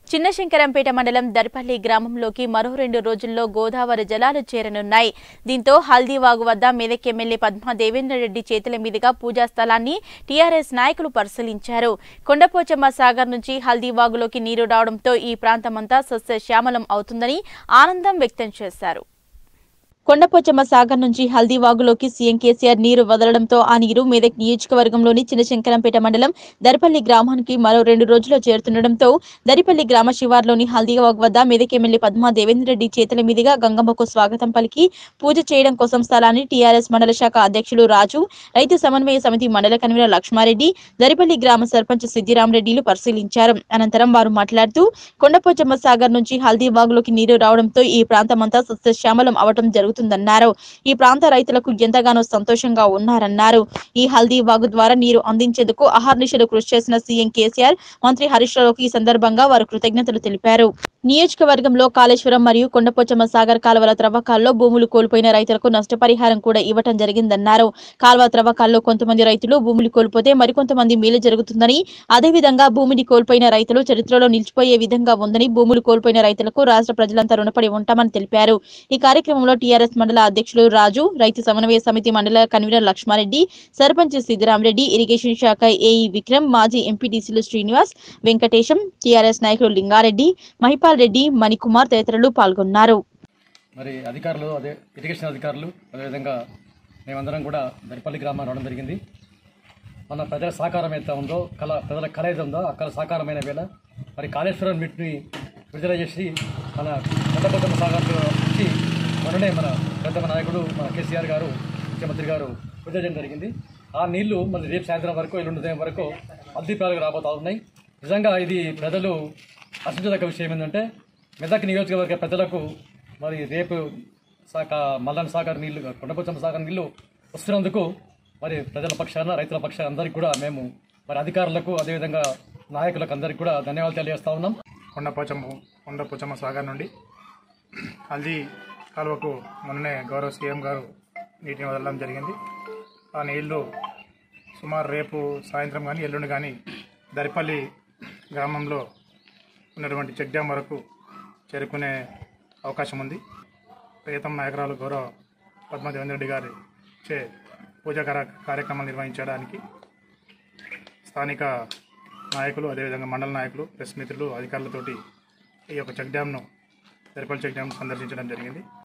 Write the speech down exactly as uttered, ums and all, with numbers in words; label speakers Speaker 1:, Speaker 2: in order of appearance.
Speaker 1: చిన్నశంకరంపేట మండలం దర్పల్లి గ్రామంలోకి మరో రెండు రోజుల్లో గోదావరి జలాలు చేరనున్నాయి. దీంతో హల్దీవాగు వద్ద మెదక్ ఎమ్మెల్యే పద్మా దేవేందర్ రెడ్డి చేతుల మీదుగా పూజా స్థలాన్ని టీఆర్ఎస్ నాయకులు పరిశీలించారు. కొండపోచమ్మ సాగర్ నుంచి హల్దీవాగులోకి నీరు రావడంతో ఈ ప్రాంతమంతా సస్యశ్యామలం అవుతుందని ఆనందం వ్యక్తం చేశారు. కొండపోచమ్మ సాగర్ నుంచి హల్దీవాగులోకి సీఎం కేసీఆర్ నీరు వదలడంతో ఆ నీరు మెదక్ నియోజకవర్గంలోని చిన్నశంకరంపేట మండలం దర్పల్లి గ్రామానికి మరో రెండు రోజుల్లో చేరుతుండటంతో దరిపల్లి గ్రామ శివార్లోని హల్దీవాగు వద్ద మెదక్ ఎమ్మెల్యే పద్మా దేవేందర్ రెడ్డి చేతుల మీదుగా గంగమ్మకు స్వాగతం పలికి పూజ చేయడం కోసం స్థలాన్ని టీఆర్ఎస్ మండల శాఖ అధ్యక్షులు రాజు, రైతు సమన్వయ సమితి మండల కన్వీనర్ లక్ష్మారెడ్డి, దరిపల్లి గ్రామ సర్పంచ్ సిద్దిరామరెడ్డిలు పరిశీలించారు. అనంతరం వారు మాట్లాడుతూ కొండపోచమ్మ సాగర్ నుంచి హల్దీవాగులోకి నీరు రావడంతో ఈ ప్రాంతమంతా సస్యశ్యామలం అవడం జరుగుతుంది న్నారు. ఈ ప్రాంత రైతులకు ఎంతగానో సంతోషంగా ఉన్నారన్నారు. ఈ హల్దీవాగు ద్వారా నీరు అందించేందుకు అహర్నిశలు కృషి చేసిన సీఎం కేసీఆర్, మంత్రి హరీష్ రావుకి ఈ సందర్భంగా వారు కృతజ్ఞతలు తెలిపారు. నియోజకవర్గంలో కాళేశ్వరం మరియు కొండపోచమ్మ సాగర్ కాలువల త్రవ్వకాల్లో భూములు కోల్పోయిన రైతులకు నష్టపరిహారం కూడా ఇవ్వటం జరిగిందన్నారు. కాల్వ త్రవ్వకాల్లో కొంతమంది రైతులు భూములు కోల్పోతే మరికొంతమంది మేలు జరుగుతుందని, అదేవిధంగా భూమిని కోల్పోయిన రైతులు చరిత్రలో నిలిచిపోయే విధంగా ఉందని, భూములు కోల్పోయిన రైతులకు రాష్ట్ర ప్రజలంతా రుణపడి ఉంటామని తెలిపారు. ఈ కార్యక్రమంలో టీఆర్ఎస్ మండల అధ్యక్షులు రాజు, రైతు సమన్వయ సమితి మండల కన్వీనర్ లక్ష్మారెడ్డి, సర్పంచ్ సిద్దిరామరెడ్డి, ఇరిగేషన్ శాఖ ఏఈ విక్రమ్, మాజీ ఎంపీటీసీలు శ్రీనివాస్, వెంకటేశం, టీఆర్ఎస్ నాయకులు లింగారెడ్డి, మహిపాల్ రెడ్డి, మణికుమార్ తదితరులు పాల్గొన్నారు.
Speaker 2: మరి అధికారులు అదే ఇరిగేషన్ అధికారులు అదేవిధంగా మేమందరం కూడా దరిపల్లి గ్రామం రావడం జరిగింది. మన ప్రజల సహకారం అయితే ఉందో, కళ ప్రజల కళ అయితే ఉందో ఆ కళ సహకారమైన వేళ మరి కాళేశ్వరం నీటిని విడుదల చేసి మన కొండపోచమ్మ సాగర్ నుంచి మొన్ననే మన ప్రథమ నాయకుడు మన కేసీఆర్ గారు, ముఖ్యమంత్రి గారు పూజ చేయడం జరిగింది. ఆ నీళ్లు మరి రేపు సాయంత్రం వరకు ఎల్లుండి ఉదయం వరకు అల్దీపాలకు రాబోతా ఉన్నాయి. నిజంగా ఇది ప్రజలు హర్షించదగ్గ విషయం ఏంటంటే మెదక్ నియోజకవర్గ ప్రజలకు మరి రేపు శాఖ మల్లన్న సాగర్ నీళ్లు, కొండపోచమ్మ సాగర్ నీళ్లు వస్తున్నందుకు మరి ప్రజల పక్షాన, రైతుల పక్షాన అందరికీ కూడా మేము మరి అధికారులకు అదేవిధంగా నాయకులకు అందరికీ కూడా ధన్యవాదాలు తెలియజేస్తా ఉన్నాం.
Speaker 3: కొండపోచమ్మ కొండపోచమ్మ సాగర్ నుండి హల్దీ కాలువకు మొన్ననే గౌరవ సీఎం గారు నీటిని వదలడం జరిగింది. ఆ నీళ్లు సుమారు రేపు సాయంత్రం కానీ ఎల్లుండి కానీ దరిపల్లి గ్రామంలో ఉన్నటువంటి చెక్ డ్యాం వరకు చేరుకునే అవకాశం ఉంది. ప్రియతమ నాయకురాలు గౌరవ పద్మా దేవేందర్ రెడ్డి గారి చే పూజా కార్యక్రమాలు నిర్వహించడానికి స్థానిక నాయకులు అదేవిధంగా మండల నాయకులు, ప్రెస్ మిత్రులు, అధికారులతోటి ఈ యొక్క చెక్ డ్యాంను దరిపల్లి చెక్ డ్యాం సందర్శించడం జరిగింది.